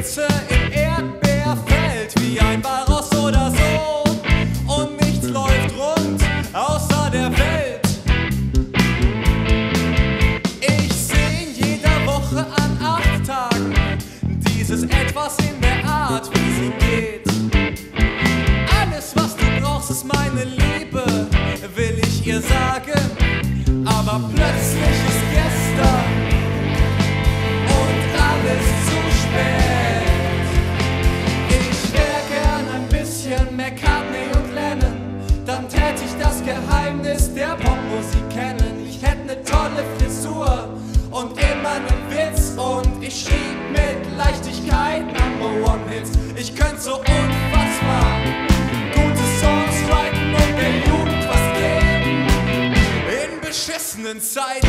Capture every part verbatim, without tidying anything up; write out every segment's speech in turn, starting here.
sitze im Erdbeerfeld wie ein Baros oder so und nichts läuft rund außer der Welt. Ich seh in jeder Woche an acht Tagen dieses Etwas in der Art, wie sie geht. Alles, was du brauchst, ist meine Liebe, will ich ihr sagen, aber plötzlich ist gestern und alles zu spät. Ich wär gern ein bisschen McCartney und Lennon, dann tät ich das Geheimnis der Popmusik kennen. Ich hätt ne tolle Frisur und immer nen Witz und ich schrieb mit Leichtigkeit Number One Hits. Ich könnt so unfassbar gute Songs schreiben und der Jugend was geben in beschissenen Zeiten.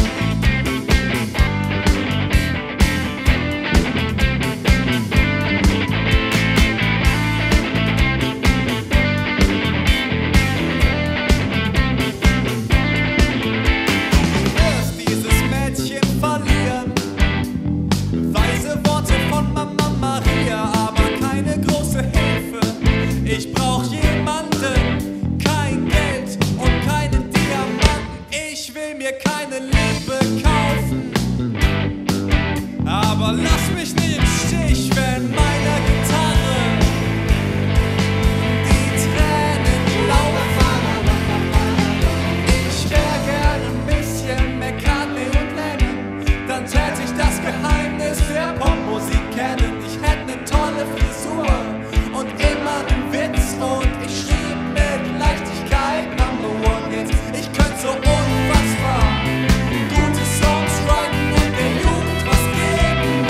Ich brauch jemanden, kein Geld und keinen Diamanten. Ich will mir keine Liebe kaufen, aber lass mich nie im Stich, wenn meiner Gitarre die Tränen laufen. Ich wär gern ein bisschen McCartney und Lennon, dann tät ich das Geheimnis der Popmusik kennen. Ich hätt ne tolle Frisur und immer nen Witz und ich schrieb mit Leichtigkeit Number One Hits. Ich könnt so unfassbar gute Songs schreiben und der Jugend was geben.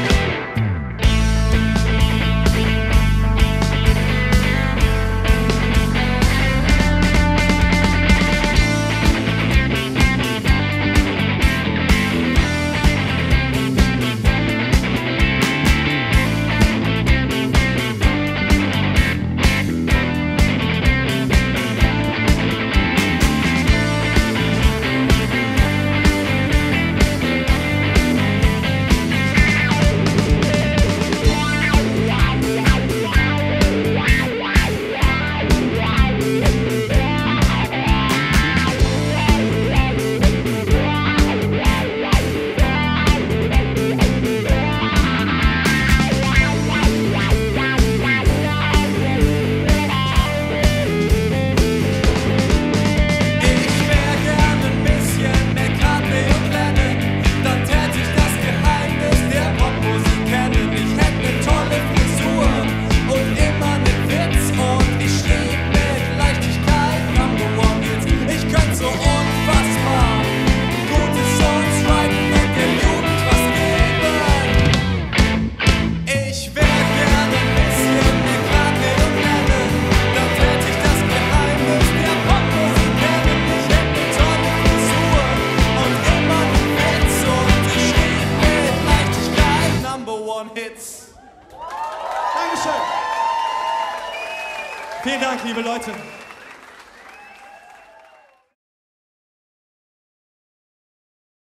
Hits. Dankeschön. Vielen Dank, liebe Leute.